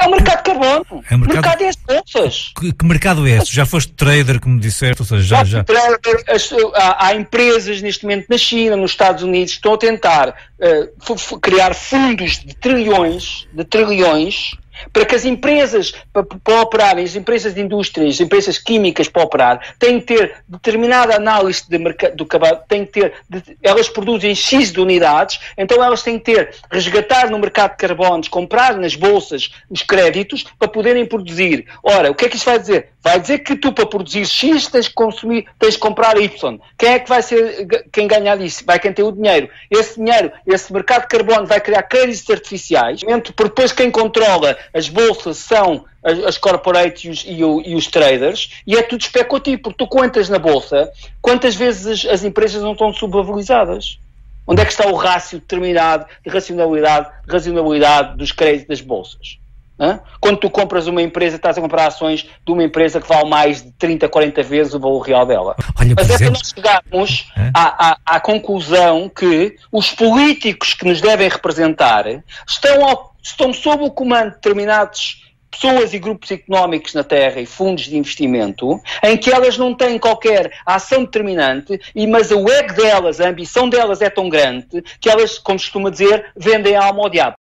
É o mercado de carbono. O mercado é as bolsas. Que mercado é esse? Já foste trader, como disseste, ou seja, já... Há empresas neste momento na China, nos Estados Unidos, que estão a tentar criar fundos de trilhões, para que as empresas para operarem, as empresas de indústrias, as empresas químicas para operar, têm que ter determinada análise de mercado do cabelo, elas produzem X de unidades, então elas têm que resgatar no mercado de carbonos, comprar nas bolsas os créditos para poderem produzir. Ora, o que é que isto vai dizer? Vai dizer que tu, para produzir X, tens de comprar Y. Quem é que vai ser quem ganhar disso? Vai quem tem o dinheiro. Esse dinheiro, esse mercado de carbono vai criar créditos artificiais, porque depois quem controla as bolsas são as corporates e os traders, e é tudo especulativo, porque tu contas na bolsa, quantas vezes as empresas não estão subvalorizadas? Onde é que está o rácio determinado de racionalidade dos créditos das bolsas? Quando tu compras uma empresa, estás a comprar ações de uma empresa que vale mais de 30, 40 vezes o valor real dela. Olha, mas é para nós chegarmos à conclusão que os políticos que nos devem representar estão sob o comando de determinadas pessoas e grupos económicos na Terra e fundos de investimento, em que elas não têm qualquer ação determinante, mas o ego delas, a ambição delas é tão grande que elas, como se costuma dizer, vendem a alma ao diabo.